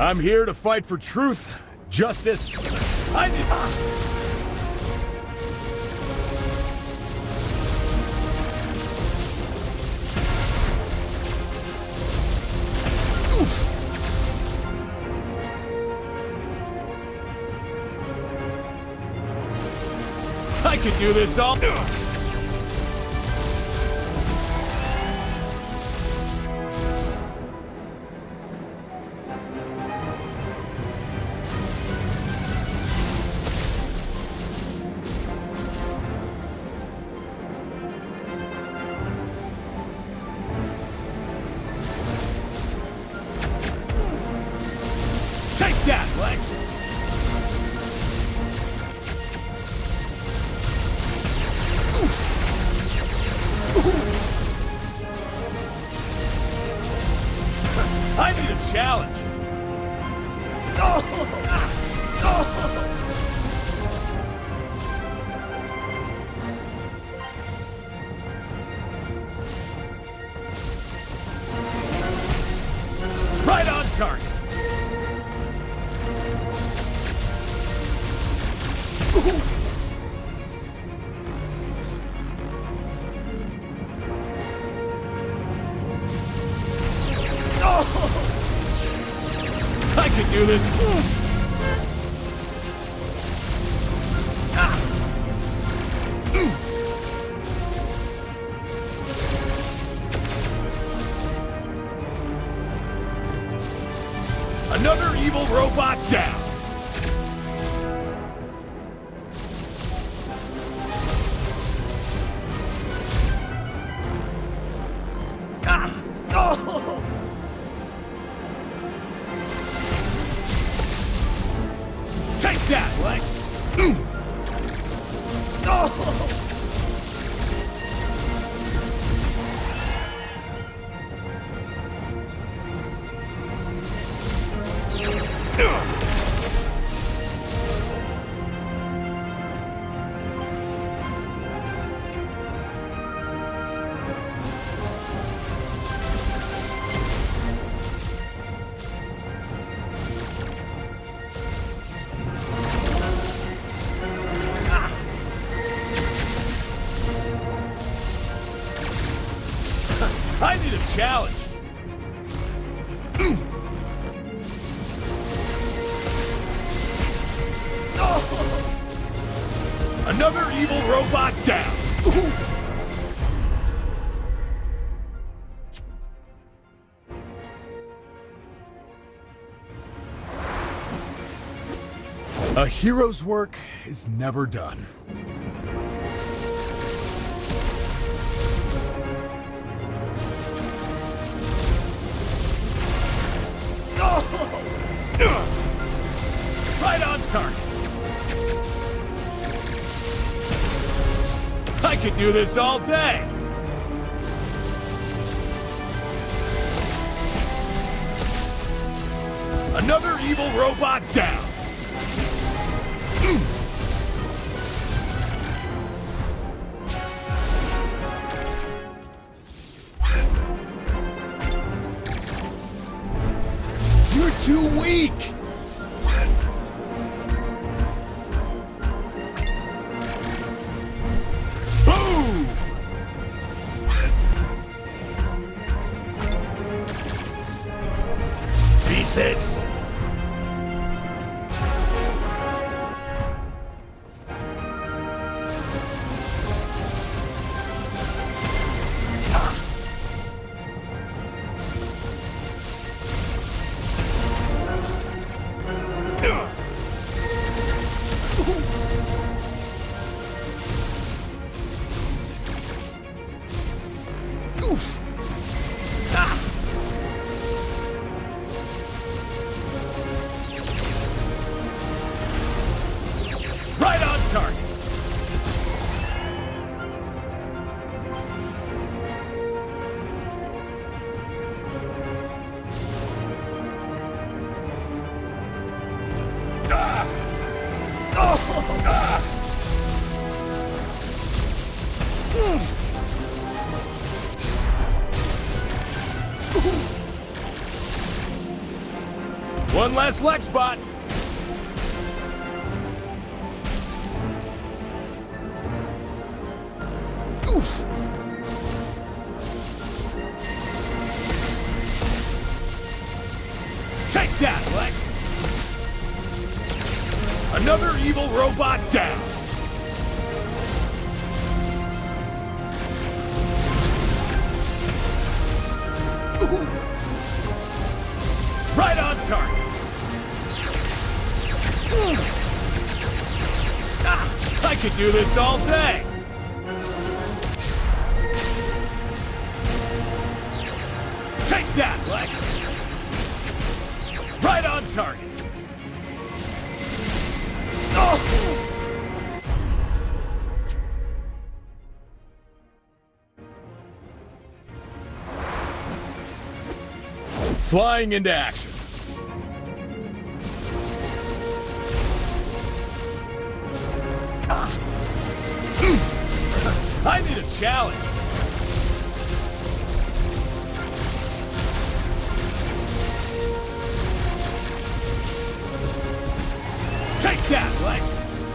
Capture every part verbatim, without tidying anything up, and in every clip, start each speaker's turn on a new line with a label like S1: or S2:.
S1: I'm here to fight for truth, justice. I did. I could do this all. Take that, Lex! I need a challenge! Right on target! I can do this. Another evil robot down. Take that, Lex! Mm. Oh. I need a challenge. Mm. Oh. Another evil robot down. Ooh. A hero's work is never done. Right on target. I could do this all day. Another evil robot down. You're too weak. Boom! Pieces. One less leg spot. Oof. Take that, Lex. Another evil robot down. Ooh. Right on target. Ah, I could do this all day. Take that, Lex. Right on target. Oh! Flying into action. Ah. I need a challenge. Take that, Lex.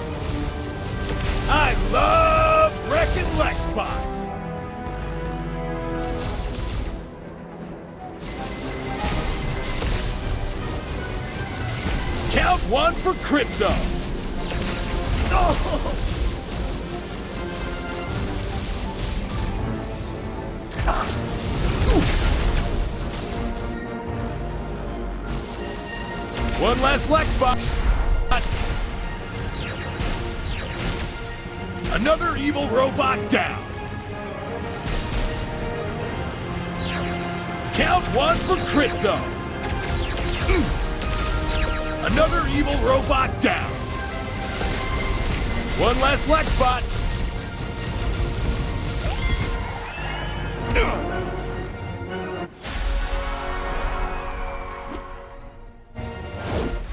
S1: I love wrecking Lex bots. Count one for Crypto. Oh. Ah. One less Lex bot. Another evil robot down. Count one for Crypto. Another evil robot down. One less Lex bot.